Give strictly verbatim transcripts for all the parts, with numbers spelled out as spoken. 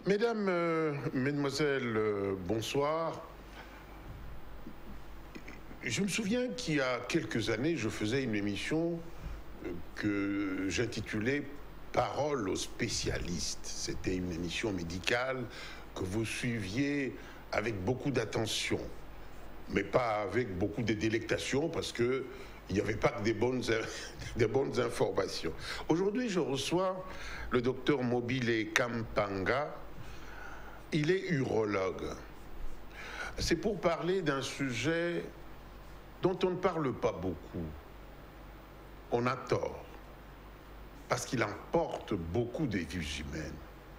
Mesdames, euh, Mesdemoiselles, euh, bonsoir. Je me souviens qu'il y a quelques années, je faisais une émission euh, que j'intitulais Parole aux spécialistes. C'était une émission médicale que vous suiviez avec beaucoup d'attention, mais pas avec beaucoup de délectation, parce que il n'y avait pas que des bonnes, des bonnes informations. Aujourd'hui, je reçois le docteur Mobile Kampanga. Il est urologue. C'est pour parler d'un sujet dont on ne parle pas beaucoup. On a tort, parce qu'il emporte beaucoup de vies humaines.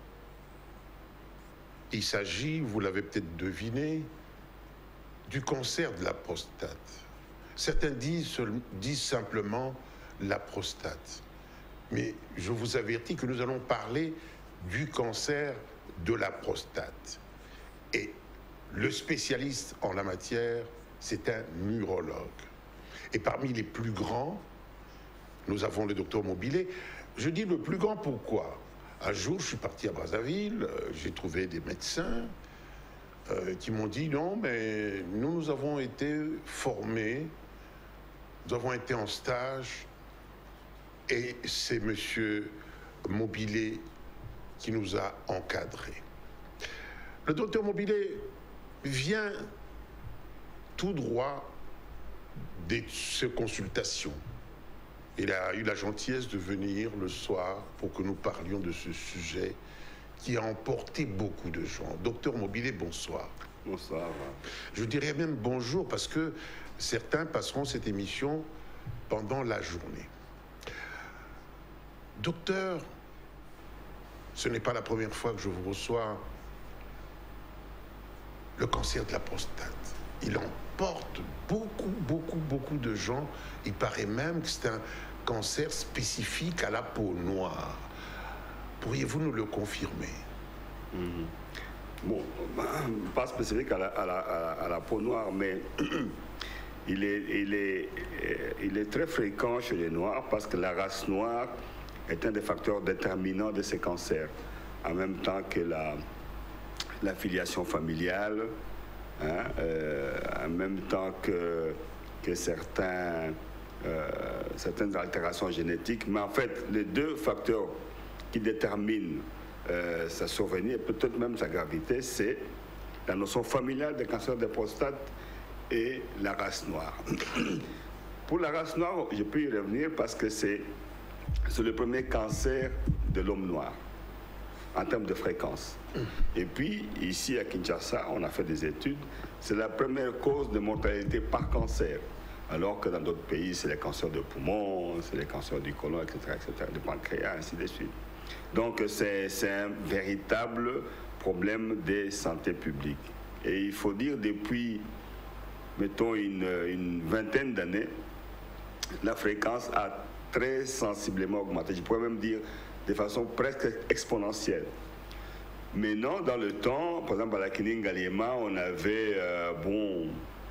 Il s'agit, vous l'avez peut-être deviné, du cancer de la prostate. Certains disent, disent simplement la prostate. Mais je vous avertis que nous allons parler du cancer de la prostate. Et le spécialiste en la matière, c'est un urologue. Et parmi les plus grands, nous avons le docteur Mobile. Je dis le plus grand pourquoi? Un jour, je suis parti à Brazzaville, j'ai trouvé des médecins euh, qui m'ont dit non, mais nous, nous avons été formés, nous avons été en stage, et c'est monsieur Mobile qui nous a encadrés. Le docteur Mobile vient tout droit de ces consultations. Il a eu la gentillesse de venir le soir pour que nous parlions de ce sujet qui a emporté beaucoup de gens. Docteur Mobile, bonsoir. Bonsoir. Je dirais même bonjour parce que certains passeront cette émission pendant la journée. Docteur, ce n'est pas la première fois que je vous reçois. Le cancer de la prostate, il emporte beaucoup, beaucoup, beaucoup de gens. Il paraît même que c'est un cancer spécifique à la peau noire. Pourriez-vous nous le confirmer? Mmh. Bon, pas spécifique à la, à la, à la, à la peau noire, mais il est, il, est, il est très fréquent chez les Noirs parce que la race noire est un des facteurs déterminants de ces cancers, en même temps que la, la filiation familiale, hein, euh, en même temps que, que certains, euh, certaines altérations génétiques. Mais en fait, les deux facteurs qui déterminent euh, sa survenue et peut-être même sa gravité, c'est la notion familiale des cancers de prostate et la race noire. Pour la race noire, je peux y revenir parce que c'est c'est le premier cancer de l'homme noir en termes de fréquence. Et puis, ici à Kinshasa, on a fait des études, c'est la première cause de mortalité par cancer, alors que dans d'autres pays, c'est les cancers de poumon, c'est les cancers du côlon, et cetera, et cetera, du pancréas, ainsi de suite. Donc, c'est un véritable problème de santé publique. Et il faut dire, depuis, mettons, une, une vingtaine d'années, la fréquence a très sensiblement augmenté. Je pourrais même dire de façon presque exponentielle. Maintenant, dans le temps, par exemple, à la clinique Ngaliema, on avait euh, bon,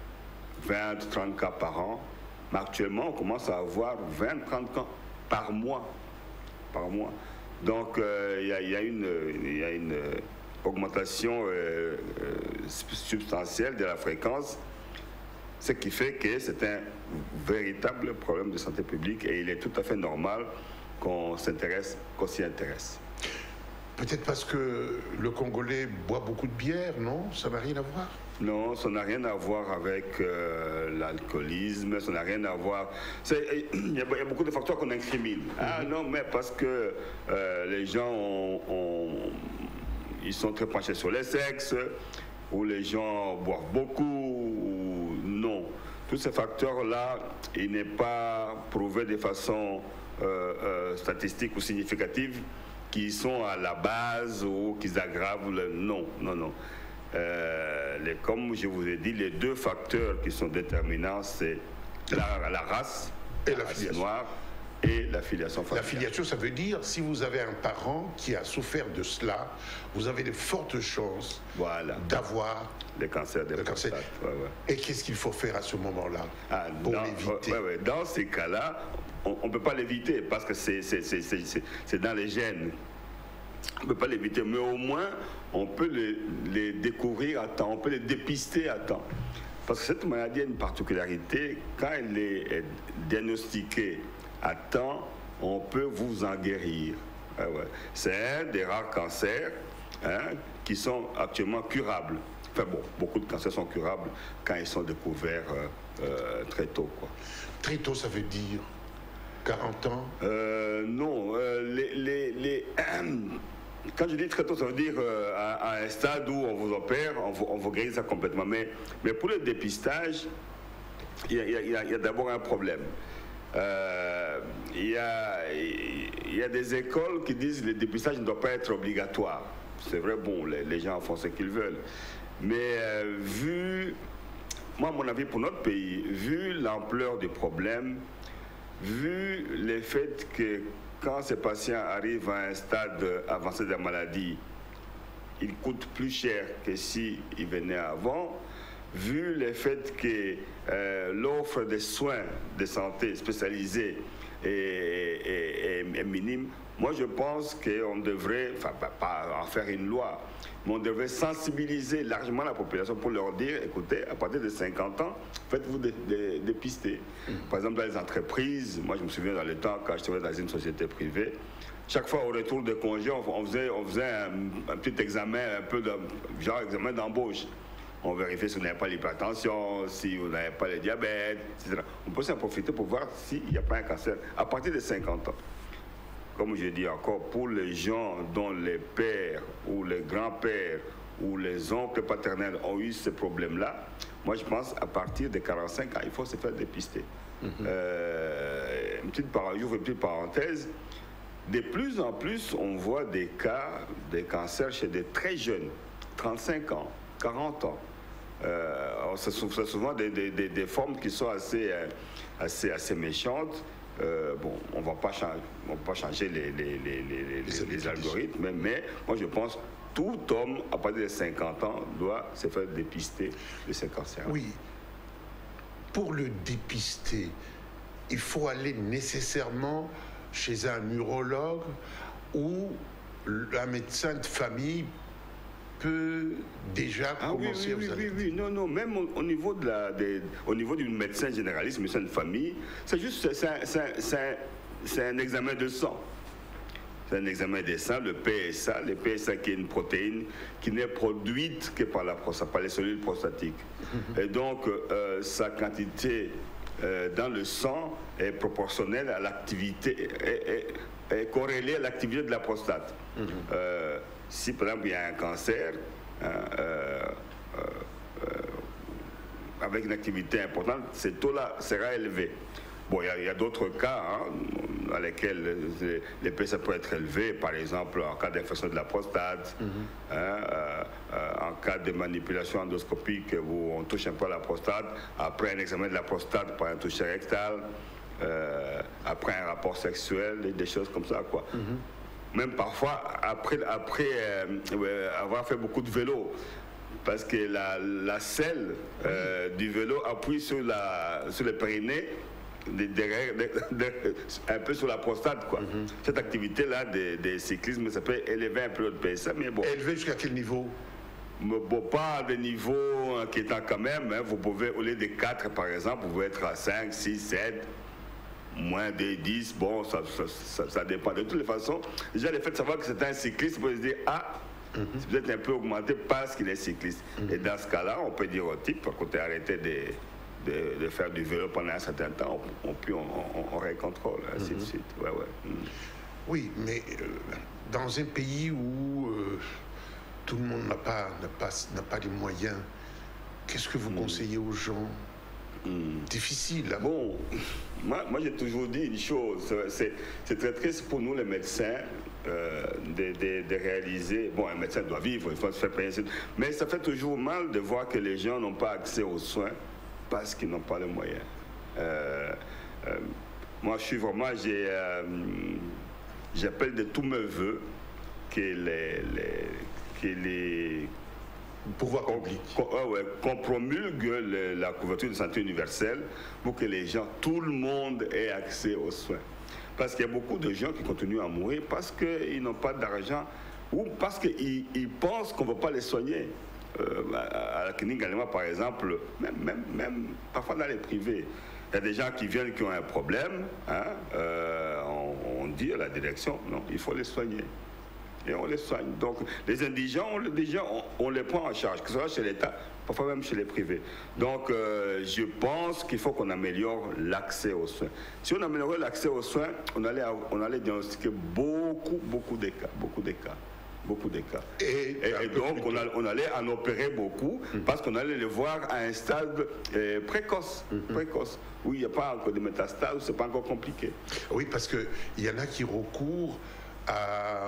vingt à trente cas par an. Mais actuellement, on commence à avoir vingt à trente cas par mois. Par mois. Donc, euh, il y, y a une, y a une augmentation euh, euh, substantielle de la fréquence, ce qui fait que c'est un véritable problème de santé publique et il est tout à fait normal qu'on s'intéresse, qu'on s'y intéresse. Peut-être parce que le Congolais boit beaucoup de bière, non? Ça n'a rien à voir? Non, ça n'a rien à voir avec euh, l'alcoolisme, ça n'a rien à voir... Il y, y a beaucoup de facteurs qu'on incrimine. Mm-hmm. Ah non, mais parce que euh, les gens ont, ont, ils sont très penchés sur les sexes, ou les gens boivent beaucoup, ou non. Tous ces facteurs-là, il n'est pas prouvé de façon euh, euh, statistique ou significative qui sont à la base ou qui aggravent le... Non, non, non. Euh, les, comme je vous ai dit, les deux facteurs qui sont déterminants, c'est la, la race, et la, la race filiation noire et la filiation familiale. La filiation, ça veut dire, si vous avez un parent qui a souffert de cela, vous avez de fortes chances voilà. d'avoir le cancer de la prostate. Ouais, ouais. Et qu'est-ce qu'il faut faire à ce moment-là ah, pour dans, l'éviter? ouais, ouais. Dans ces cas-là, on ne peut pas l'éviter parce que c'est dans les gènes. on ne peut pas l'éviter, mais au moins, on peut les, les découvrir à temps, on peut les dépister à temps. Parce que cette maladie a une particularité, quand elle est diagnostiquée à temps, on peut vous en guérir. Ah ouais. C'est un des rares cancers hein, qui sont actuellement curables. Enfin bon, beaucoup de cancers sont curables quand ils sont découverts euh, euh, très tôt, quoi. Très tôt, ça veut dire quarante ans euh, Non, euh, les... les, les quand je dis très tôt, ça veut dire euh, à, à un stade où on vous opère, on vous, on vous guérit ça complètement. Mais, mais pour le dépistage, il y a, y a, y a d'abord un problème. Euh, il, y a, il y a des écoles qui disent que le dépistage ne doit pas être obligatoire. C'est vrai, bon, les, les gens font ce qu'ils veulent. Mais euh, vu, moi, à mon avis, pour notre pays, vu l'ampleur du problème, vu le fait que quand ces patients arrivent à un stade avancé de la maladie, ils coûtent plus cher que s'ils venaient avant, vu le fait que euh, l'offre de soins de santé spécialisés est, est, est, est minime, moi je pense qu'on devrait, enfin pas en faire une loi, mais on devrait sensibiliser largement la population pour leur dire, écoutez, à partir de cinquante ans, faites-vous dépister. Mmh. Par exemple, dans les entreprises, moi je me souviens dans le temps, quand je travaillais dans une société privée, chaque fois au retour de congé, on faisait, on faisait un, un petit examen, un peu de genre examen d'embauche. On vérifiait si vous n'avez pas l'hypertension, si vous n'avez pas le diabète, et cetera. On peut s'en profiter pour voir s'il n'y a pas un cancer à partir de cinquante ans. Comme je dis encore, pour les gens dont les pères ou les grands-pères ou les oncles paternels ont eu ce problème-là, moi je pense à partir de quarante-cinq ans, il faut se faire dépister. Mm-hmm. euh, une petite j'ouvre une petite parenthèse. De plus en plus, on voit des cas de cancer chez des très jeunes, trente-cinq ans, quarante ans. Euh, c'est souvent des, des, des, des formes qui sont assez, assez, assez méchantes. Euh, bon, on ne va pas changer, on va pas changer les, les, les, les, les, les algorithmes, mais, mais moi je pense que tout homme à partir de cinquante ans doit se faire dépister de ce cancer. Oui. Pour le dépister, il faut aller nécessairement chez un urologue ou un médecin de famille peut déjà ah, commencer oui, à oui, oui, oui, non, non, même au, au niveau de la, de, au niveau du médecin généraliste, médecin de famille, c'est juste, c'est un, un examen de sang. C'est un examen de sang, le P S A, le P S A qui est une protéine qui n'est produite que par la prostate, par les cellules prostatiques. Mm-hmm. Et donc, euh, sa quantité euh, dans le sang est proportionnelle à l'activité, est, est, est corrélée à l'activité de la prostate. Mm-hmm. euh, Si par exemple il y a un cancer euh, euh, euh, avec une activité importante, ce taux-là sera élevé. Bon, il y a, a d'autres cas hein, dans lesquels les P S A peuvent être élevés, par exemple en cas d'infection de la prostate, mm-hmm. hein, euh, euh, en cas de manipulation endoscopique où on touche un peu à la prostate, après un examen de la prostate par un toucher rectal, euh, après un rapport sexuel, des choses comme ça, quoi. Mm-hmm. Même parfois après, après euh, avoir fait beaucoup de vélo, parce que la, la selle euh, du vélo appuie sur, la, sur le périnée, de, de, de, de, un peu sur la prostate, quoi. Mm-hmm. Cette activité-là des de cyclisme, ça peut élever un peu le P S A, mais bon. Élever jusqu'à quel niveau? Bon, pas à des niveaux inquiétants quand même, hein. Vous pouvez, au lieu de quatre par exemple, vous pouvez être à cinq, six, sept. Moins de dix, bon, ça, ça, ça, ça dépend. De toutes les façons, déjà le fait de savoir que c'est un cycliste, vous pouvez se dire, ah, mm-hmm. c'est peut-être un peu augmenté parce qu'il est cycliste. Mm-hmm. Et dans ce cas-là, on peut dire au type, quand tu as arrêté de, de, de faire du vélo pendant un certain temps, on, on, on, on, on récontrôle, ainsi mm-hmm. de suite. Ouais, ouais. Mm. Oui, mais euh, dans un pays où euh, tout le monde n'a pas, n'a pas, n'a pas les moyens, qu'est-ce que vous mm. conseillez aux gens? Mmh. Difficile. Hein? Bon, moi, moi j'ai toujours dit une chose, c'est très triste pour nous les médecins euh, de, de, de réaliser, bon un médecin doit vivre, il faut se faire payer, mais ça fait toujours mal de voir que les gens n'ont pas accès aux soins parce qu'ils n'ont pas les moyens. Euh, euh, moi je suis vraiment, j'ai, euh, j'appelle de tous mes voeux que les, les, que les pouvoir public. Qu'on ouais, qu'on promulgue le, la couverture de santé universelle pour que les gens, tout le monde ait accès aux soins. Parce qu'il y a beaucoup de gens qui continuent à mourir parce qu'ils n'ont pas d'argent ou parce qu'ils ils pensent qu'on ne va pas les soigner. Euh, à la clinique Gallimard, par exemple, même, même, même parfois dans les privés, il y a des gens qui viennent qui ont un problème, hein, euh, on, on dit à la direction, non, il faut les soigner. Et on les soigne. Donc les indigents, on, déjà, on, on les prend en charge, que ce soit chez l'État, parfois même chez les privés. Donc euh, je pense qu'il faut qu'on améliore l'accès aux soins. Si on améliorait l'accès aux soins, on allait, on allait diagnostiquer beaucoup, beaucoup de cas, beaucoup de cas. Beaucoup de cas. Et, et, et donc, on, a, on allait en opérer beaucoup mmh. parce qu'on allait les voir à un stade euh, précoce, mmh. précoce, où il n'y a pas encore de métastases, où ce n'est pas encore compliqué. Oui, parce qu'il y en a qui recourent à,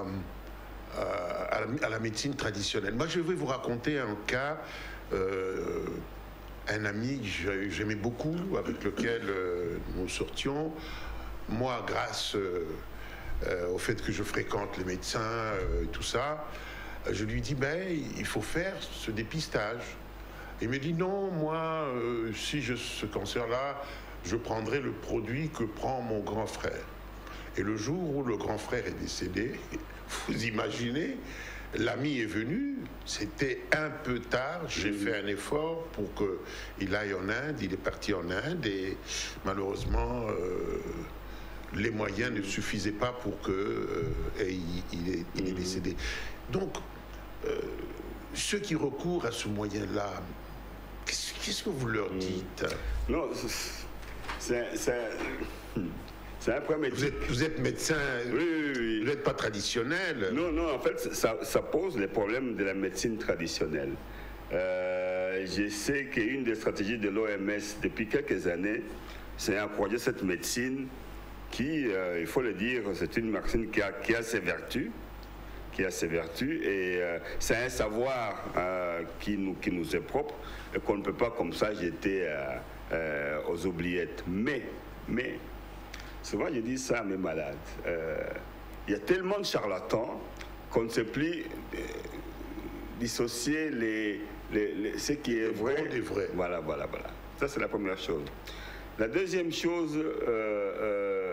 à, à, la, à la médecine traditionnelle. Moi, je vais vous raconter un cas, euh, un ami que j'aimais beaucoup, avec lequel euh, nous sortions. Moi, grâce... Euh, Euh, au fait que je fréquente les médecins, euh, tout ça, je lui dis, ben, il faut faire ce dépistage. Il me dit, non, moi, euh, si j'ai ce cancer-là, je prendrai le produit que prend mon grand frère. Et le jour où le grand frère est décédé, vous imaginez, l'ami est venu, c'était un peu tard, j'ai mmh. fait un effort pour qu'il aille en Inde, il est parti en Inde, et malheureusement... Euh, les moyens ne suffisaient pas pour que euh, et il, il, est, il est décédé. Donc, euh, ceux qui recourent à ce moyen-là, qu'est-ce, qu'est-ce que vous leur dites? Non, c'est, c'est, c'est un problème. Vous êtes, vous êtes médecin, oui, oui, oui. Vous n'êtes pas traditionnel. Non, non, en fait, ça, ça pose les problèmes de la médecine traditionnelle. Euh, je sais qu'une des stratégies de l'O M S depuis quelques années, c'est d'encourager cette médecine qui, euh, il faut le dire, c'est une médecine qui a, qui a ses vertus, qui a ses vertus, et euh, c'est un savoir euh, qui, nous, qui nous est propre, et qu'on ne peut pas comme ça jeter euh, euh, aux oubliettes. Mais, mais, souvent je dis ça à mes malades, euh, il y a tellement de charlatans qu'on ne sait plus euh, dissocier les, les, les, ce qui est vrai. Bon des vrais. Voilà, voilà, voilà. Ça, c'est la première chose. La deuxième chose, euh, euh,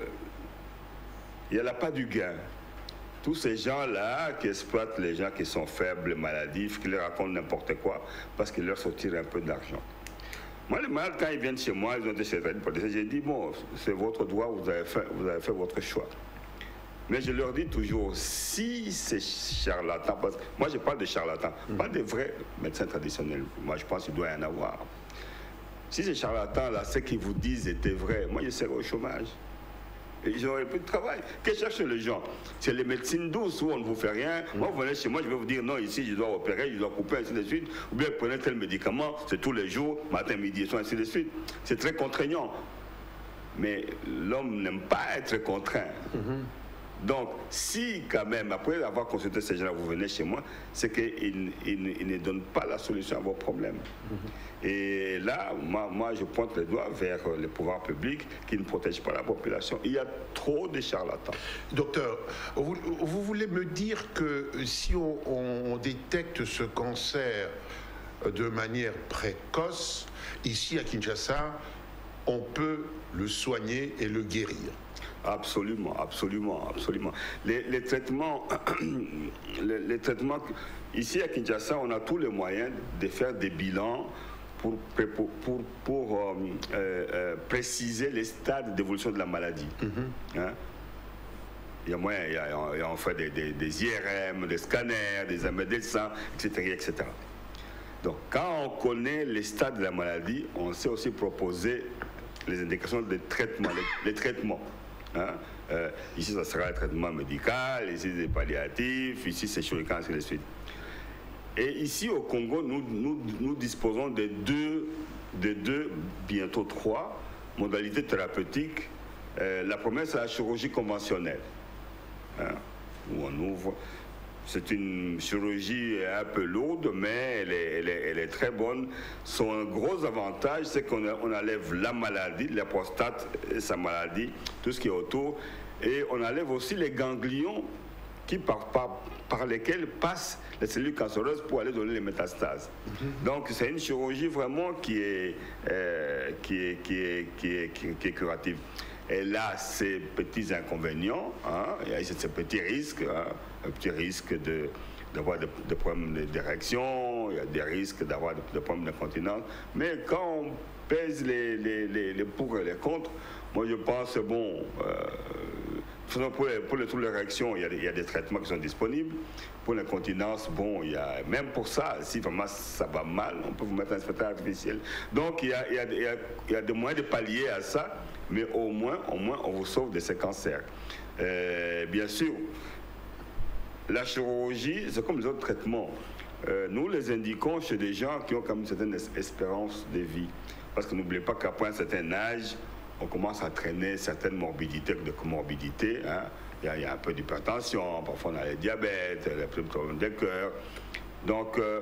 il n'y a pas du gain. Tous ces gens-là qui exploitent les gens qui sont faibles, maladifs, qui leur racontent n'importe quoi, parce qu'ils leur sortent un peu d'argent. Moi, les malades, quand ils viennent chez moi, ils ont été chez le j'ai dit, bon, c'est votre droit, vous avez fait, vous avez fait votre choix. Mais je leur dis toujours, si ces charlatans, parce que moi je parle de charlatans, mmh. pas de vrais médecins traditionnels, moi je pense qu'il doit y en avoir. Si ces charlatans-là, ce qu'ils vous disent était vrai, moi je serais au chômage. Et j'aurais plus de travail. Que cherchent les gens? C'est les médecines douces où on ne vous fait rien. Mmh. Moi, vous venez chez moi, je vais vous dire non, ici je dois opérer, je dois couper, ainsi de suite. Ou bien prenez tel médicament, c'est tous les jours, matin, midi et soir, ainsi de suite. C'est très contraignant. Mais l'homme n'aime pas être contraint. Mmh. Donc, si quand même, après avoir consulté ces gens-là, vous venez chez moi, c'est qu'ils il, il ne donnent pas la solution à vos problèmes. Mmh. Et là, moi, moi, je pointe les doigts vers les pouvoirs publics qui ne protègent pas la population. Il y a trop de charlatans. Docteur, vous, vous voulez me dire que si on, on détecte ce cancer de manière précoce, ici à Kinshasa, on peut le soigner et le guérir? Absolument, absolument, absolument. Les, les traitements, les, les traitements, ici à Kinshasa, on a tous les moyens de faire des bilans pour, pour, pour, pour euh, euh, préciser les stades d'évolution de la maladie. Mm-hmm. Hein? Il y a moyen, il y a, il y a, on fait des, des, des I R M, des scanners, des examens de sang, et cetera, et cetera. Donc, quand on connaît les stades de la maladie, on sait aussi proposer les indications de traitement, les, les traitements. Hein? Euh, ici, ça sera un traitement médical, ici, c'est palliatif, ici, c'est chirurgical, ainsi de suite. Et ici, au Congo, nous, nous, nous disposons de deux, de deux, bientôt trois modalités thérapeutiques. Euh, la première, c'est la chirurgie conventionnelle, hein? Où on ouvre. C'est une chirurgie un peu lourde, mais elle est, elle est, elle est très bonne. Son gros avantage, c'est qu'on on enlève la maladie, la prostate et sa maladie, tout ce qui est autour. Et on enlève aussi les ganglions qui, par, par, par lesquels passent les cellules cancéreuses pour aller donner les métastases. Mm-hmm. Donc c'est une chirurgie vraiment qui est, euh, qui est, qui est, qui est, qui est, qui est curative. elle a ses petits inconvénients, hein, il y a ses petits risques, hein, un petit risque de d'avoir des de problèmes d'érection, il y a des risques d'avoir des de problèmes d'incontinence. Mais quand on pèse les, les, les, les pour et les contre, moi je pense, bon, euh, pour les, pour les troubles d'érection, il, il y a des traitements qui sont disponibles. Pour l'incontinence, bon, il y a, même pour ça, si vraiment ça va mal, on peut vous mettre un spectacle artificiel. Donc il y a, il y a, il y a, il y a des moyens de pallier à ça, mais au moins, au moins on vous sauve de ces cancers. Euh, bien sûr, la chirurgie, c'est comme les autres traitements. Euh, nous les indiquons chez des gens qui ont quand même une certaine espérance de vie. Parce que n'oubliez pas qu'après un certain âge, on commence à traîner certaines morbidités, de comorbidités. Hein. Il, y a, il y a un peu d'hypertension, parfois on a le diabète, les problèmes de cœur. Donc, euh,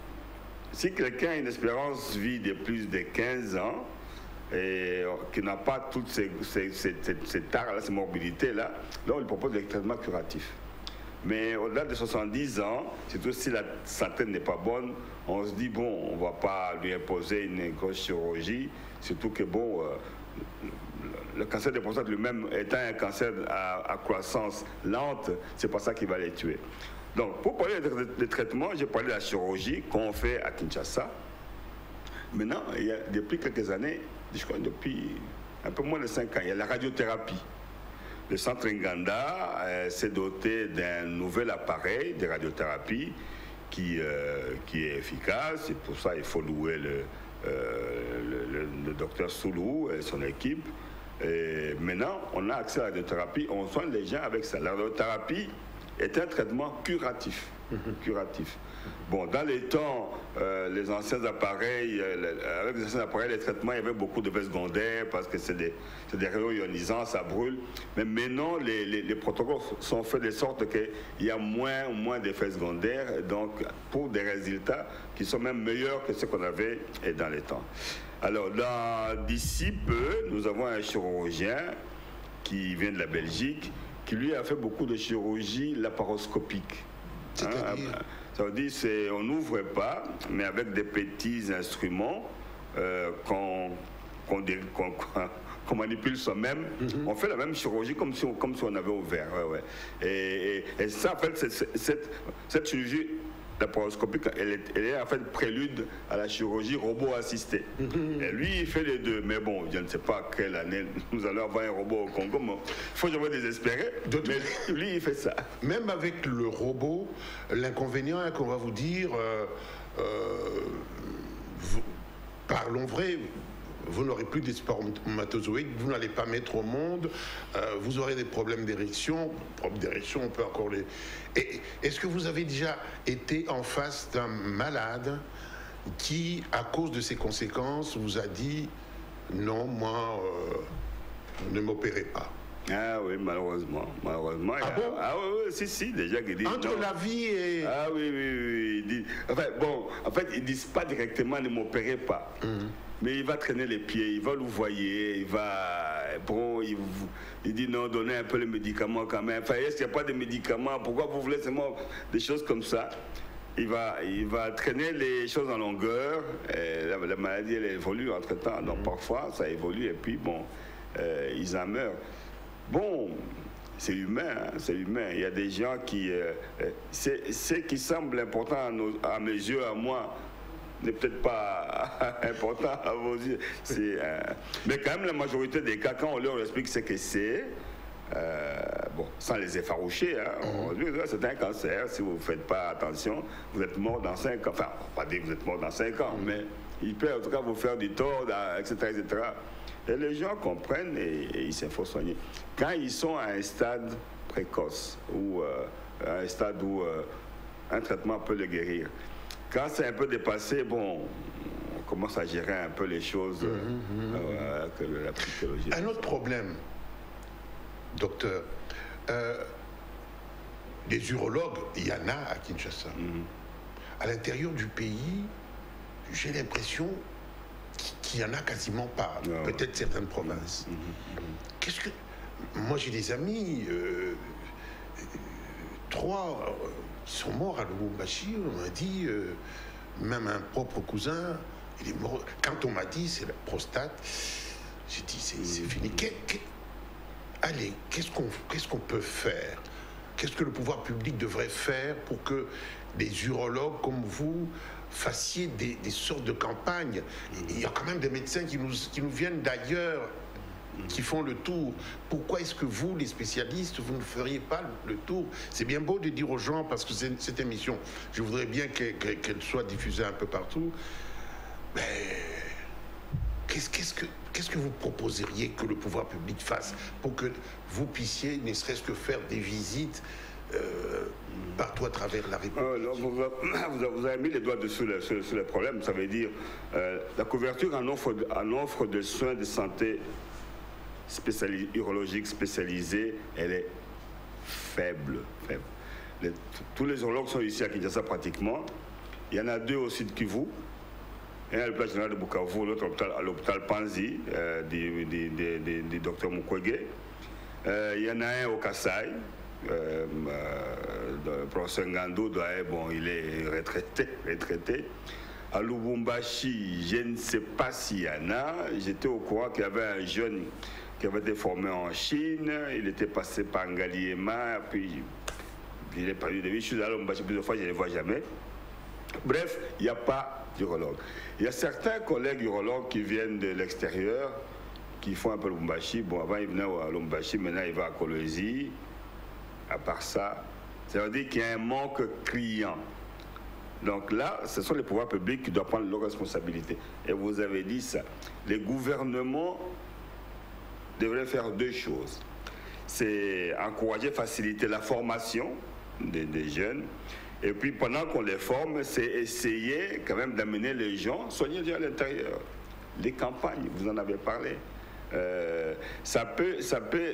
si quelqu'un a une espérance de vie de plus de quinze ans, et qui n'a pas toutes ces, ces, ces, ces, ces tares-là, ces morbidités-là, là on lui propose des traitements curatifs. Mais au-delà de soixante-dix ans, surtout si la santé n'est pas bonne, on se dit, bon, on ne va pas lui imposer une grosse chirurgie, surtout que, bon, euh, le cancer de prostate lui-même étant un cancer à, à croissance lente, c'est pas ça qui va les tuer. Donc, pour parler de, de, de traitement, j'ai parlé de la chirurgie qu'on fait à Kinshasa. Maintenant, il y a, depuis quelques années, je crois depuis un peu moins de cinq ans, il y a la radiothérapie. Le centre Nganda euh, s'est doté d'un nouvel appareil de radiothérapie qui, euh, qui est efficace. Et pour ça, il faut louer le, euh, le, le, le docteur Soulou et son équipe. Et maintenant, on a accès à la radiothérapie. On soigne les gens avec ça. La radiothérapie est un traitement curatif. Mm-hmm. Curatif. Bon, dans les temps, euh, les anciens appareils, euh, avec les anciens appareils, les traitements, il y avait beaucoup d'effets secondaires parce que c'est des, des rayons ionisants, ça brûle. Mais maintenant, les, les, les protocoles sont faits de sorte qu'il y a moins, moins d'effets secondaires, donc pour des résultats qui sont même meilleurs que ce qu'on avait dans les temps. Alors, d'ici peu, nous avons un chirurgien qui vient de la Belgique, qui lui a fait beaucoup de chirurgie laparoscopique. C'est-à-dire hein, ça veut dire qu'on n'ouvre pas, mais avec des petits instruments euh, qu'on qu'on qu'on qu'on manipule soi-même. Mm-hmm. On fait la même chirurgie comme si on, comme si on avait ouvert. Ouais, ouais. Et, et, et ça, en fait, cette, cette, cette chirurgie laparoscopique, elle est, elle est en fait prélude à la chirurgie robot assistée. Mm-hmm. Et lui, il fait les deux. Mais bon, je ne sais pas quelle année nous allons avoir un robot au Congo. Il faut jamais désespérer. Mais lui, il fait ça. Même avec le robot, l'inconvénient hein, qu'on va vous dire, euh, euh, vous, parlons vrai, vous n'aurez plus des spermatozoïdes, vous n'allez pas mettre au monde, euh, vous aurez des problèmes d'érection, problèmes d'érection, on peut encore les... Et est-ce que vous avez déjà été en face d'un malade qui, à cause de ses conséquences, vous a dit « Non, moi, euh, ne m'opérez pas ». Ah oui, malheureusement, malheureusement. Ah bon? Ah oui, oui, si, si, déjà qu'ils disent entre non. La vie et... Ah oui, oui, oui. Ils disent, enfin, bon, en fait, ils disent pas directement ne m'opérez pas. Mm-hmm. Mais il va traîner les pieds, il va louvoyer, il va... Bon, il, il dit non, donnez un peu les médicaments quand même. Enfin, est-ce qu'il n'y a pas de médicaments? Pourquoi vous voulez seulement des choses comme ça? Il va, il va traîner les choses en longueur. Et la, la maladie, elle évolue entre-temps. Donc, mm-hmm. parfois, ça évolue et puis, bon, euh, ils en meurent. Bon, c'est humain, hein, c'est humain. Il y a des gens qui... Euh, c'est, ce qui semble important à, nos, à mes yeux, à moi, n'est peut-être pas important à vos yeux. C'est, euh, mais quand même, la majorité des cas, quand on leur explique ce que c'est, euh, bon, sans les effaroucher, hein, on dit que c'est un cancer, si vous ne faites pas attention, vous êtes mort dans cinq ans. Enfin, on ne va pas dire que vous êtes mort dans cinq ans, mais il peut en tout cas vous faire du tort, et cetera, et cetera. Et les gens comprennent et, et ils s'en font soigner. Quand ils sont à un stade précoce, ou euh, à un stade où euh, un traitement peut le guérir, quand c'est un peu dépassé, bon, on commence à gérer un peu les choses mmh, mmh, euh, avec la psychologie. Un autre problème, docteur, euh, les urologues, il y en a à Kinshasa. Mmh. À l'intérieur du pays, j'ai l'impression qu'il n'y en a quasiment pas, ah, peut-être ouais. certaines provinces. Mmh, mmh. Qu'est-ce que... Moi, j'ai des amis, euh, euh, trois... Euh, Ils sont morts à Lubumbashi, on m'a dit, euh, même un propre cousin, il est mort. Quand on m'a dit c'est la prostate, j'ai dit c'est, c'est fini. Qu'est, allez, qu'est-ce qu'on qu'est-ce qu'on peut faire? Qu'est-ce que le pouvoir public devrait faire pour que des urologues comme vous fassiez des, des sortes de campagnes? Il y a quand même des médecins qui nous, qui nous viennent d'ailleurs, qui font le tour. Pourquoi est-ce que vous, les spécialistes, vous ne feriez pas le tour? C'est bien beau de dire aux gens, parce que cette émission, je voudrais bien qu'elle, qu'elle soit diffusée un peu partout, mais qu'est-ce, qu'est-ce que... Qu'est-ce que vous proposeriez que le pouvoir public fasse pour que vous puissiez, ne serait-ce que faire des visites euh, partout à travers la République? euh, non, vous, vous avez mis les doigts dessus le, sur, sur le problème. Ça veut dire euh, la couverture en offre, de, en offre de soins de santé spéciali- urologiques spécialisés, elle est faible. faible. Les, tous les urologues sont ici à Kinshasa pratiquement. Il y en a deux au sud Kivu. Un à l'hôpital général de Bukavu, l'autre à l'hôpital Panzi, euh, du, du, du, du, du docteur Mukwege. Euh, il y en a un au Kassai, euh, euh, le professeur Ngando, bon, il est retraité, retraité. À Lubumbashi, je ne sais pas s'il y en a. J'étais au courant qu'il y avait un jeune qui avait été formé en Chine. Il était passé par Ngaliema, puis il est pas eu de vie. Je suis allé à Lubumbashi plusieurs fois, je ne les vois jamais. Bref, il n'y a pas d'urologue. Il y a certains collègues urologues qui viennent de l'extérieur, qui font un peu Lubumbashi. Bon, avant, ils venaient à Lubumbashi, maintenant, ils vont à Kolwezi. À part ça, ça veut dire qu'il y a un manque criant. Donc là, ce sont les pouvoirs publics qui doivent prendre leurs responsabilités. Et vous avez dit ça. Les gouvernements devraient faire deux choses. C'est encourager, faciliter la formation des, des jeunes. Et puis, pendant qu'on les forme, c'est essayer quand même d'amener les gens, soigner les gens à l'intérieur. Les campagnes, vous en avez parlé. Euh, ça peut, ça peut,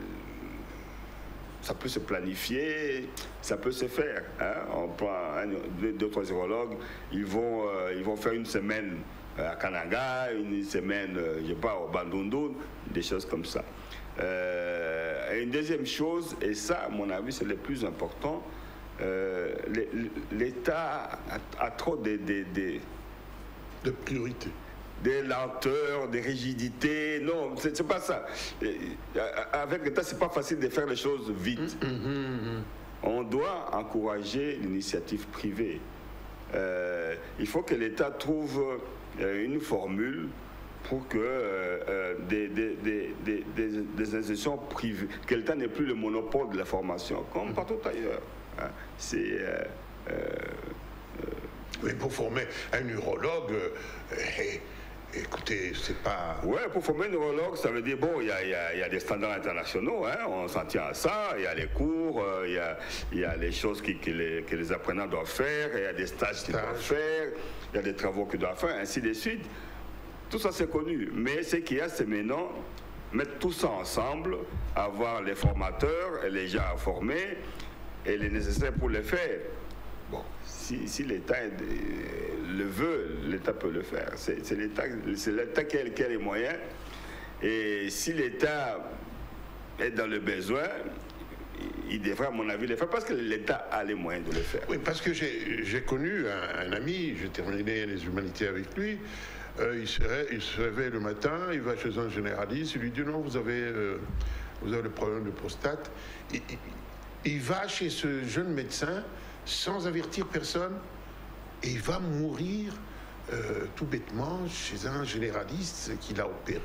ça peut se planifier, ça peut se faire. Hein? On prend un, deux, deux, trois urologues, ils vont, euh, ils vont faire une semaine à Kananga, une semaine, euh, je ne sais pas, au Bandundu, des choses comme ça. Euh, et une deuxième chose, et ça, à mon avis, c'est le plus important. Euh, l'État a, a trop de, de, de, de priorités, des lenteurs, des rigidités. Non, c'est pas ça. Avec l'État, c'est pas facile de faire les choses vite. Mmh, mmh, mmh. On doit encourager l'initiative privée. Euh, il faut que l'État trouve euh, une formule pour que euh, des, des, des, des, des, des institutions privées, que l'État n'ait plus le monopole de la formation, comme partout ailleurs. C'est. Euh, euh, Mais pour former un urologue, euh, écoutez, c'est pas. Ouais, pour former un urologue, ça veut dire, bon, il y a, y, a, y a des standards internationaux, hein, on s'en tient à ça, il y a les cours, il euh, y, y a les choses qui, que, les, que les apprenants doivent faire, il y a des stages qu'ils doivent faire, il y a des travaux qu'ils doivent faire, ainsi de suite. Tout ça, c'est connu. Mais ce qu'il y a, c'est maintenant mettre tout ça ensemble, avoir les formateurs et les gens à former, et les nécessaires pour le faire. Bon, si, si l'État le veut, l'État peut le faire. C'est l'État qui a, qui a les moyens. Et si l'État est dans le besoin, il devrait, à mon avis, le faire parce que l'État a les moyens de le faire. Oui, parce que j'ai connu un, un ami, j'ai terminé les humanités avec lui. Euh, il, se, il se réveille le matin, il va chez un généraliste, il lui dit non, vous avez, euh, vous avez le problème de prostate. Il, il, il va chez ce jeune médecin sans avertir personne et il va mourir euh, tout bêtement chez un généraliste qui l'a opéré.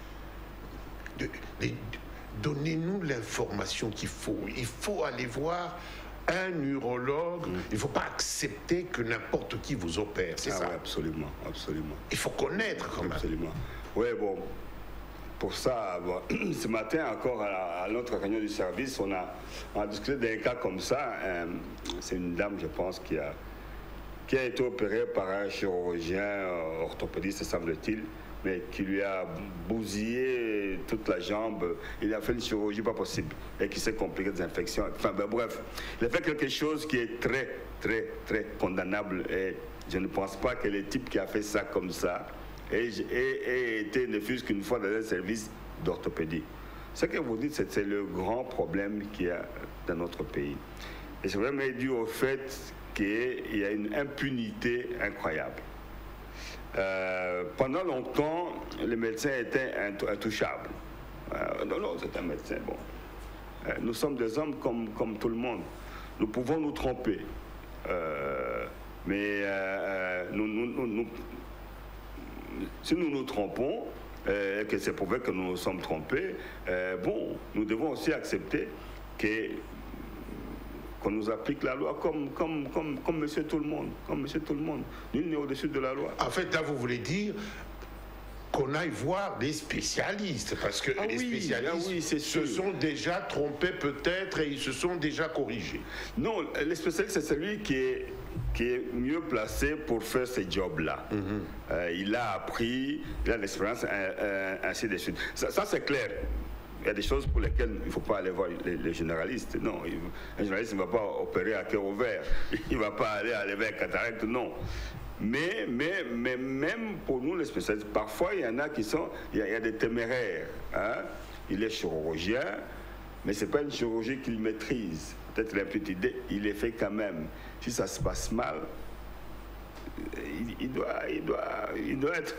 Donnez-nous l'information qu'il faut. Il faut aller voir un urologue. Mmh. Il ne faut pas accepter que n'importe qui vous opère. C'est ah ça. Ouais, absolument, absolument. Il faut connaître quand même. Absolument. Oui, bon. Pour ça, bon, ce matin encore à, à notre réunion du service, on a, on a discuté d'un cas comme ça. Euh, C'est une dame, je pense, qui a, qui a été opérée par un chirurgien euh, orthopédiste, semble-t-il, mais qui lui a bousillé toute la jambe. Il a fait une chirurgie pas possible et qui s'est compliqué des infections. Enfin, ben, bref, il a fait quelque chose qui est très, très, très condamnable. Et je ne pense pas que le type qui a fait ça comme ça ait été ne fût-ce qu'une fois dans un service d'orthopédie. Ce que vous dites, c'est le grand problème qu'il y a dans notre pays. Et c'est vraiment dû au fait qu'il y a une impunité incroyable. Euh, pendant longtemps, les médecins étaient intouchables. Euh, non, non, c'est un médecin. Bon. Euh, nous sommes des hommes comme, comme tout le monde. Nous pouvons nous tromper. Euh, mais euh, nous, nous, nous, nous, si nous nous trompons, et euh, que c'est prouvé que nous nous sommes trompés, euh, bon, nous devons aussi accepter que qu'on nous applique la loi comme, comme, comme, comme monsieur tout le monde, comme monsieur tout le monde. Nul n'est au-dessus de la loi. En fait, là, vous voulez dire qu'on aille voir des spécialistes, parce que ah les oui, spécialistes ah oui, se sûr. sont déjà trompés peut-être et ils se sont déjà corrigés. Non, le spécialiste, c'est celui qui est, qui est mieux placé pour faire ce job-là. Mm-hmm. euh, il a appris, il a l'expérience, ainsi de suite. Ça, ça c'est clair. Il y a des choses pour lesquelles il ne faut pas aller voir les, les généralistes. Non, il, un généraliste ne va pas opérer à cœur ouvert. Il ne va pas aller enlever un cataracte, non. Mais, mais, mais même pour nous, les spécialistes, parfois, il y en a qui sont... Il y a, il y a des téméraires. Hein? Il est chirurgien, mais ce n'est pas une chirurgie qu'il maîtrise. Peut-être qu'il a une petite idée, il les fait quand même. Si ça se passe mal, il, il, doit, il, doit, il doit être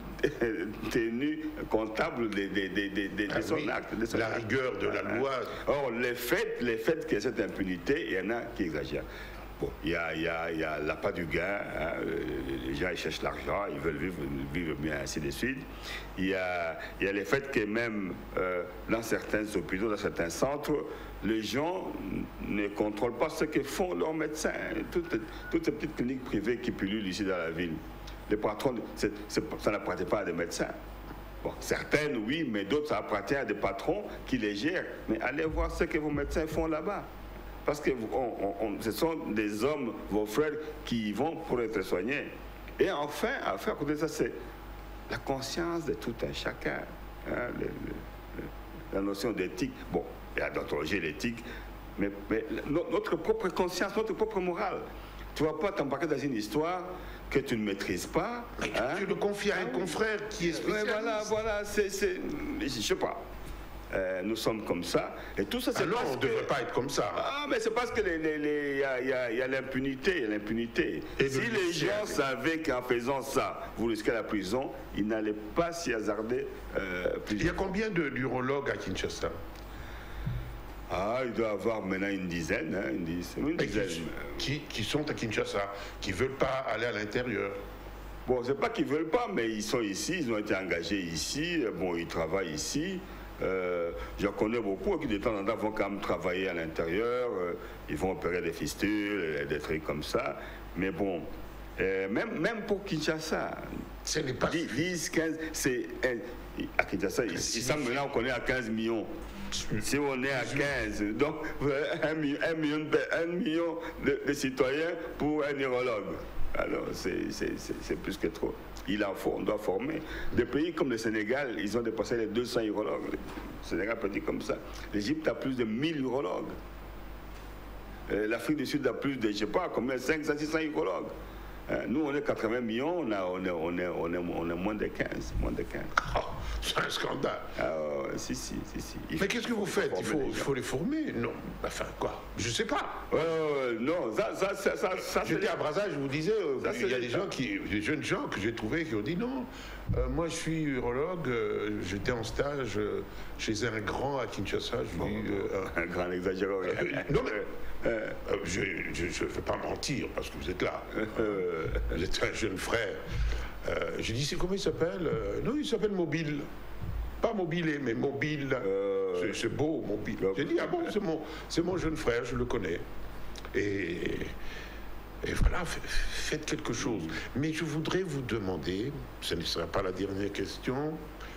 tenu comptable de, de, de, de, de, ah de son oui, acte. De son la acte. rigueur de la loi. Or, les faits, les faits qu'il y a cette impunité, il y en a qui exagèrent. Bon, il y a, il y a, il y a l'appât du gain, hein, les gens ils cherchent l'argent, ils veulent vivre, vivre bien, ainsi de suite. Il y a, il y a les faits que même euh, dans certains hôpitaux, dans certains centres, les gens ne contrôlent pas ce que font leurs médecins. Toutes, toutes ces petites cliniques privées qui pullulent ici dans la ville, les patrons, c'est, c'est, ça n'appartient pas à des médecins. Bon, certaines, oui, mais d'autres, ça appartient à des patrons qui les gèrent. Mais allez voir ce que vos médecins font là-bas. Parce que on, on, on, ce sont des hommes, vos frères, qui y vont pour être soignés. Et enfin, à faire à côté de ça, c'est la conscience de tout un chacun. Hein, le, le, la notion d'éthique. Bon, il y a d'anthologie l'éthique, mais, mais notre propre conscience, notre propre morale. Tu ne vas pas t'embarquer dans une histoire que tu ne maîtrises pas. Mais hein? Tu le confies à un confrère qui est spécialiste. Ouais, voilà, voilà, c'est, c'est, je ne sais pas. Euh, nous sommes comme ça. Et tout ça, c'est Alors, parce on ne que... devrait pas être comme ça. Ah, mais c'est parce que il les, les, y, a, y, a, y a l'impunité, l'impunité. Si les gens savaient qu'en faisant ça, vous risquez la prison, ils n'allaient pas s'y hasarder. Euh, il y a combien de d'urologues à Kinshasa? Ah, il doit y avoir maintenant une dizaine, hein, une dizaine. Une dizaine. Qui, qui sont à Kinshasa, qui ne veulent pas aller à l'intérieur. Bon, c'est pas qu'ils ne veulent pas, mais ils sont ici, ils ont été engagés ici, bon, ils travaillent ici. Euh, je connais beaucoup qui de temps en temps vont quand même travailler à l'intérieur, euh, ils vont opérer des fistules, des trucs comme ça. Mais bon, euh, même, même pour Kinshasa, ce n'est pas dix, quinze, c'est à Kinshasa, il semble maintenant qu'on est à quinze millions. Si on est à quinze, donc un million, un million, de, un million de, de citoyens pour un neurologue. Alors c'est, c'est, c'est, c'est plus que trop. Il en faut, on doit former. Des pays comme le Sénégal, ils ont dépassé les deux cents urologues. Le Sénégal peut dire comme ça. L'Égypte a plus de mille urologues. Euh, L'Afrique du Sud a plus de, je ne sais pas, combien, cinq cents, six cents urologues. Euh, nous, on est quatre-vingts millions, on, a, on, est, on, est, on, est, on est moins de quinze. Moins de quinze. Oh, c'est un scandale. Ah, si, si, si, si. Il Mais qu'est-ce que vous faites? Il faut, il faut les former? Non. Enfin, quoi? Je ne sais pas. Euh, non, ça, ça, ça, ça, ça J'étais à Brazzaville, je vous disais, euh, ça, il y a des gens qui, des jeunes gens que j'ai trouvés qui ont dit non. Euh, moi, je suis urologue. Euh, J'étais en stage euh, chez un grand à Kinshasa. Je bon, dis, euh, un grand exagéré. non mais. Euh, je ne vais pas mentir parce que vous êtes là. Euh, vous êtes un jeune frère. Euh, je dis, c'est comment il s'appelle? euh, Non, il s'appelle Mobile. Pas mobilé, mais mobile. Euh, c'est beau, mobile. J'ai dit, ah bon, c'est mon, c'est mon jeune frère, je le connais. Et, et voilà, faites quelque chose. Mais je voudrais vous demander, ce ne sera pas la dernière question,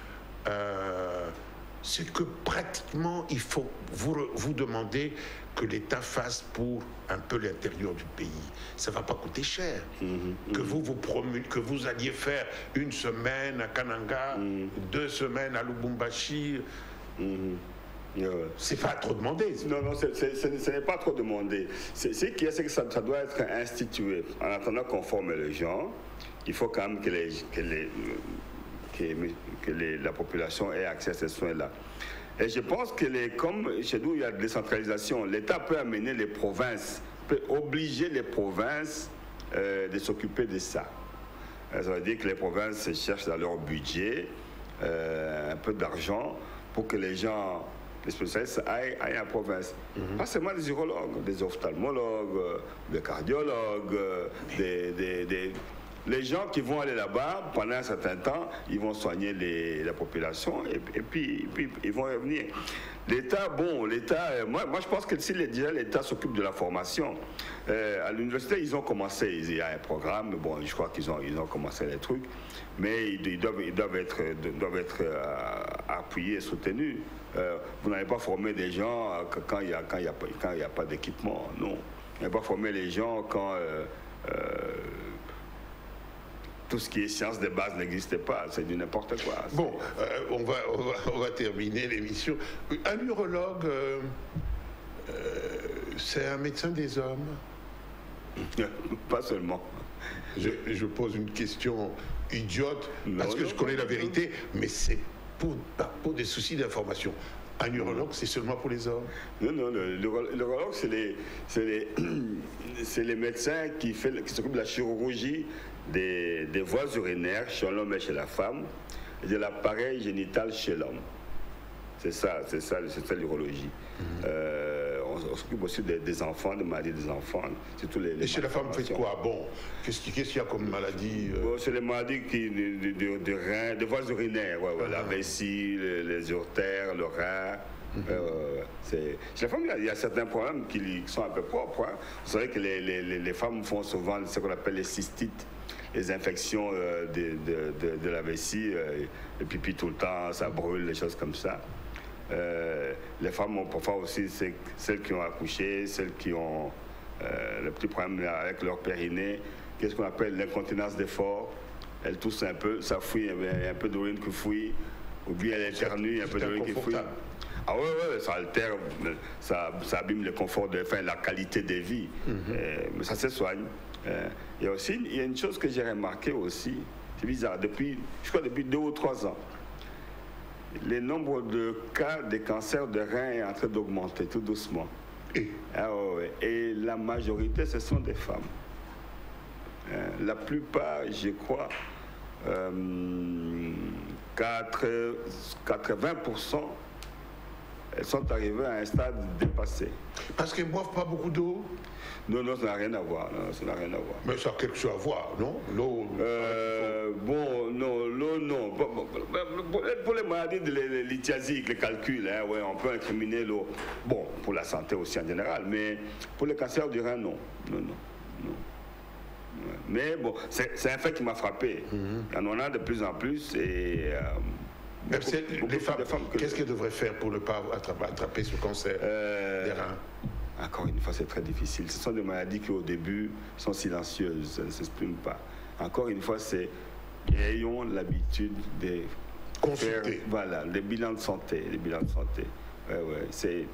euh, c'est que pratiquement, il faut vous, vous demander que l'État fasse pour un peu l'intérieur du pays. Ça ne va pas coûter cher. Mmh, que, mmh. vous, vous promu- que vous alliez faire une semaine à Kananga, mmh. deux semaines à Lubumbashi. Mmh. Euh, c'est pas trop demandé. Non, non, c'est, c'est, ce n'est pas trop demandé. C'est, ce qui est, c'est que ça, ça doit être institué. En attendant qu'on forme les gens, il faut quand même que, les, que, les, que, que les, la population ait accès à ces soins-là. Et je pense que les, comme chez nous, il y a décentralisation, l'État peut amener les provinces, peut obliger les provinces euh, de s'occuper de ça. Ça veut dire que les provinces cherchent dans leur budget euh, un peu d'argent pour que les gens, les spécialistes aillent, aillent en province. Mm-hmm. Pas seulement des urologues, des ophtalmologues, des cardiologues, des, des, des, les gens qui vont aller là-bas pendant un certain temps, ils vont soigner les, la population et, et, puis, et puis ils vont revenir. L'État, bon, l'État, euh, moi, moi je pense que si déjà l'État s'occupe de la formation, euh, à l'université ils ont commencé, il y a un programme, bon, je crois qu'ils ont, ils ont commencé les trucs, mais ils, ils, doivent, ils doivent être, doivent être euh, appuyés et soutenus. Euh, vous n'allez pas former des gens quand il n'y a, quand il y a, quand il y a pas d'équipement, non. Vous n'allez pas former les gens quand... Euh, euh, tout ce qui est science de base n'existe pas, c'est du n'importe quoi. Bon, euh, on, va, on, va, on va terminer l'émission. Un urologue, euh, euh, c'est un médecin des hommes? Pas seulement. Je, je pose une question idiote, non, parce que non, je connais non, la vérité, non. mais c'est pour, pour des soucis d'information. Un urologue, c'est seulement pour les hommes? Non, non, le, le, l'urologue, c'est les, c'est les, c'est les médecins qui, fait, qui s'occupent de la chirurgie des, des voies urinaires chez l'homme et chez la femme, et de l'appareil génital chez l'homme. C'est ça, c'est ça, c'est ça l'urologie. Mm-hmm. euh, on, on s'occupe aussi des, des enfants, des maladies des enfants. Tous les, les et chez la femme, vous faites quoi? Bon, qu'est-ce qu'il qu'est-ce qu'il y a comme maladie euh... bon, c'est les maladies qui, de, de, de reins, des voies urinaires, ouais, ouais, uh-huh. La vessie, les, les urtères, le rein. Mm-hmm. euh, c'est... Chez la femme, il y, a, il y a certains problèmes qui, qui sont un peu propres. Hein. Vous savez que les, les, les femmes font souvent ce qu'on appelle les cystites, les infections euh, de, de, de, de la vessie, euh, le pipi tout le temps, ça brûle, des choses comme ça. Euh, les femmes ont parfois aussi celles qui ont accouché, celles qui ont euh, le petit problème avec leur périnée, qu'est-ce qu'on appelle l'incontinence d'effort. Elles toussent un peu, ça fouille, un peu d'urine qui fouille, ou bien elle éternue, un peu d'urine qui fouille. Ah ouais, ouais, ça altère, ça, ça abîme le confort de, enfin, la qualité de vie. Mm-hmm. euh, mais ça se soigne. Euh, il y a aussi, il y a une chose que j'ai remarqué aussi, c'est bizarre, depuis, je crois depuis deux ou trois ans, le nombre de cas de cancer de rein est en train d'augmenter tout doucement. Et, ah ouais, et la majorité, ce sont des femmes. Euh, la plupart, je crois, euh, quatre-vingts pour cent, elles sont arrivées à un stade dépassé. Parce qu'elles ne boivent pas beaucoup d'eau? Non, non, ça n'a rien à voir. Non, ça n'a rien à voir. Mais ça a quelque chose à voir, non? L'eau. Euh, bon, non, l'eau, non. Pour les maladies de lithiasique, les calculs, hein, ouais, on peut incriminer l'eau. Bon, pour la santé aussi en général, mais pour le cancer du rein, non. Non, non, non. Mais bon, c'est un fait qui m'a frappé. Mm-hmm. Il y en a de plus en plus et. Euh, Beaucoup, beaucoup les femmes, femmes que qu'est-ce qu'elles devraient faire pour ne pas attraper, attraper ce cancer euh, des reins? Encore une fois, c'est très difficile. Ce sont des maladies qui, au début, sont silencieuses, elles ne s'expriment pas. Encore une fois, c'est ayons l'habitude de consulter. Faire, voilà, les bilans de santé, les bilans de santé. Ouais, ouais, c'est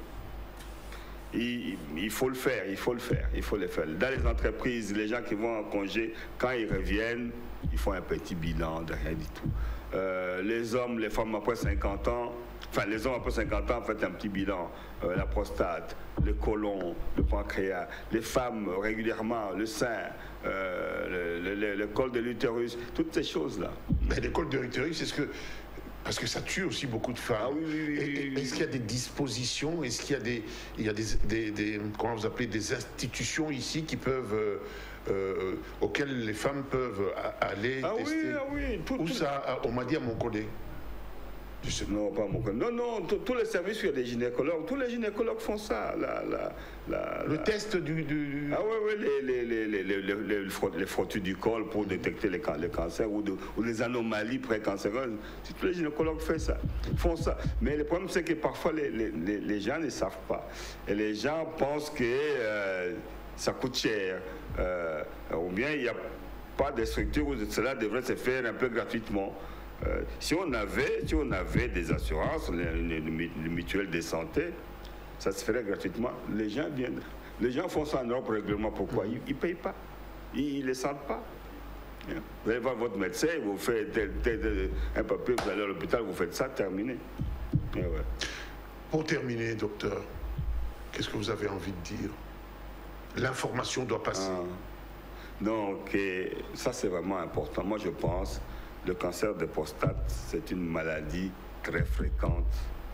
il, il faut le faire, il faut le faire, il faut le faire. Dans les entreprises, les gens qui vont en congé, quand ils reviennent, ils font un petit bilan de rien du tout. Euh, les hommes, les femmes après cinquante ans, enfin les hommes après cinquante ans font un petit bilan, euh, la prostate, le côlon, le pancréas, les femmes régulièrement, le sein, euh, le, le, le col de l'utérus, toutes ces choses-là. Mais le col de l'utérus, c'est ce que... Parce que ça tue aussi beaucoup de femmes. Ah oui, oui, oui, oui, oui. Est-ce qu'il y a des dispositions, est-ce qu'il y a des, il y a des, des, des, comment vous appelez, des institutions ici qui peuvent, euh, euh, auxquelles les femmes peuvent aller ah tester? Oui, ah oui, tout, Où tout ça, on m'a dit à mon collègue. Je sais, non, pas mon collègue. Non, non, tous les services, il y a des gynécologues. Tous les gynécologues font ça. La, la, la, le la... test du, du... Ah oui, oui, les, les, les, les, les, les, les frottus du col pour détecter les, les cancers ou, de, ou les anomalies précancéreuses. Tous les gynécologues font ça, font ça. Mais le problème, c'est que parfois, les, les, les gens ne savent pas. Et les gens pensent que euh, ça coûte cher. Euh, ou bien il n'y a pas de structure où cela devrait se faire un peu gratuitement. Euh, si on avait, si on avait des assurances, les, les, les mutuelles de santé, ça se ferait gratuitement. Les gens viennent, les gens font ça en ordre règlement. Pourquoi? Ils ne payent pas, ils ne les sentent pas. Vous allez voir votre médecin, vous faites tel, tel, tel, un papier, vous allez à l'hôpital, vous faites ça, terminé. Et ouais. Pour terminer, docteur, qu'est-ce que vous avez envie de dire? L'information doit passer. Ah. Donc, et ça c'est vraiment important. Moi, je pense. Le cancer de prostate, c'est une maladie très fréquente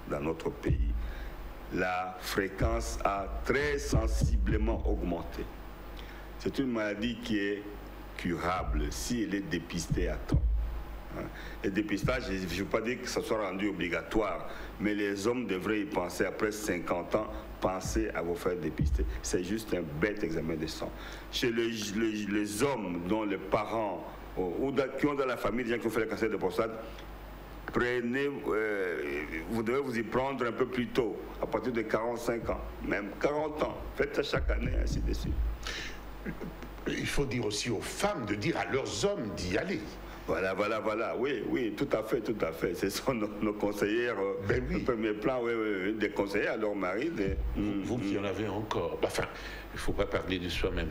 dans notre pays, la fréquence a très sensiblement augmenté. C'est une maladie qui est curable si elle est dépistée à temps. Le dépistage, je ne veux pas dire que ça soit rendu obligatoire, mais les hommes devraient y penser après cinquante ans, pensez à vous faire dépister. C'est juste un bête examen de sang. Chez les, les, les hommes dont les parents ou qui ont dans la famille des gens qui ont fait le cancer de prostate, prenez, euh, vous devez vous y prendre un peu plus tôt, à partir de quarante-cinq ans, même quarante ans. Faites ça chaque année, ainsi de suite. Il faut dire aussi aux femmes de dire à leurs hommes d'y aller. Voilà, voilà, voilà, oui, oui, tout à fait, tout à fait. Ce sont nos, nos conseillères, ben oui. au premier plan, oui, oui, oui, des conseillers à leur mari. Des... Vous, vous qui en avez encore. Enfin, il ne faut pas parler de soi-même.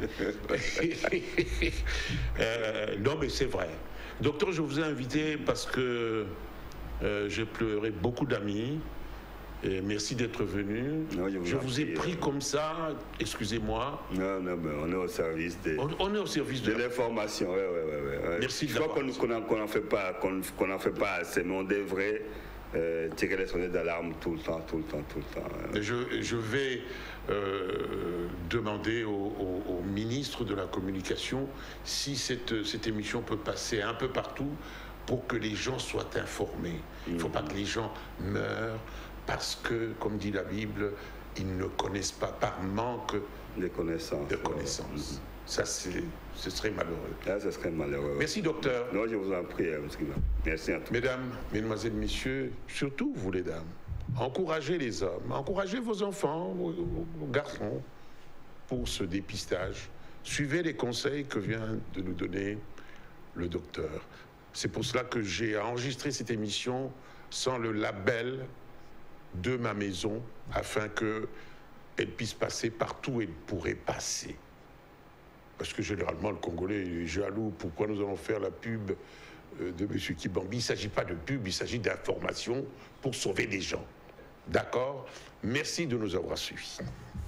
euh, non, mais c'est vrai. Docteur, je vous ai invité parce que euh, j'ai pleuré beaucoup d'amis. Et merci d'être venu. Non, je vous, je vous ai pris euh... comme ça, excusez-moi. Non, non, mais on est au service des... On, on est au service de, de l'information, oui, oui, oui. Ouais. Merci. Je crois qu'on n'en qu'on fait pas, qu'on qu'on n'en fait pas assez, mais on devrait euh, tirer les sonnettes d'alarme tout le temps, tout le temps, tout le temps. Ouais. Je, je vais euh, demander au, au, au ministre de la Communication si cette, cette émission peut passer un peu partout pour que les gens soient informés. Il ne faut mmh. pas que les gens meurent parce que, comme dit la Bible, ils ne connaissent pas par manque de connaissances. De connaissances. Ouais. Ça, c'est, ce serait malheureux. Ah, ce serait malheureux. Merci, docteur. Non, je vous en prie, M. Merci à tous. Mesdames, Mesdemoiselles, Messieurs, surtout vous, les dames, encouragez les hommes, encouragez vos enfants, vos, vos garçons, pour ce dépistage. Suivez les conseils que vient de nous donner le docteur. C'est pour cela que j'ai enregistré cette émission sans le label de ma maison, afin qu'elle puisse passer partout où elle pourrait passer. Parce que généralement, le Congolais est jaloux. Pourquoi nous allons faire la pub de M. Kibambi? Il ne s'agit pas de pub, il s'agit d'information pour sauver des gens. D'accord? Merci de nous avoir suivis.